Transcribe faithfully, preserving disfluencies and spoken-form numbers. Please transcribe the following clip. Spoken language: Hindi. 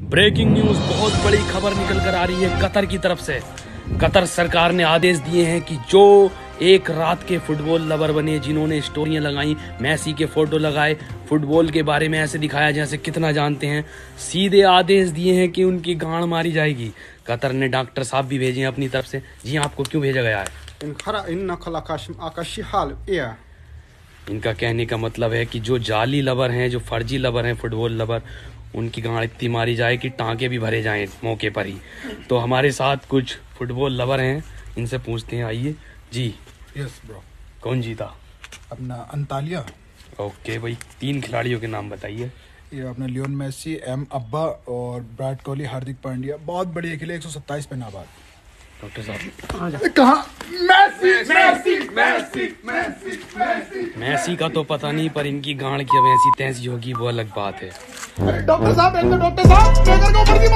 ब्रेकिंग न्यूज, बहुत बड़ी खबर निकल कर आ रही है कतर की तरफ से। कतर सरकार ने आदेश दिए हैं कि जो एक रात के फुटबॉल लवर बने, जिन्होंने स्टोरियां लगाई, मैसी के फोटो लगाए, फुटबॉल के बारे में ऐसे दिखाया जैसे कितना जानते हैं, सीधे आदेश दिए हैं कि उनकी गांड मारी जाएगी। कतर ने डॉक्टर साहब भी भेजे हैं अपनी तरफ से। जी आपको क्यों भेजा गया है? इनका कहने का मतलब है कि जो जाली लवर हैं, जो फर्जी लवर हैं, फुटबॉल लवर, उनकी गांड इतनी मारी जाए कि टांके भी भरे जाएं मौके पर ही। तो हमारे साथ कुछ फुटबॉल लवर हैं, इनसे पूछते हैं। आइए जी। Yes bro. कौन जीता? अपना अंतालिया। ओके भाई, तीन खिलाड़ियों के नाम बताइए। ये अपने लियोन मेसी, एम अब्बा और विराट कोहली, हार्दिक पांड्या। बहुत बढ़िया खेले, एक सौ सत्ताईस पे नाबाद। डॉक्टर साहब कहाँ? मैसी मैसी मैसी मैसी मैसी मैसी का तो पता नहीं, पर इनकी गांड की अब ऐसी तैसी होगी वो अलग बात है। डॉक्टर साहब, डॉक्टर साहब,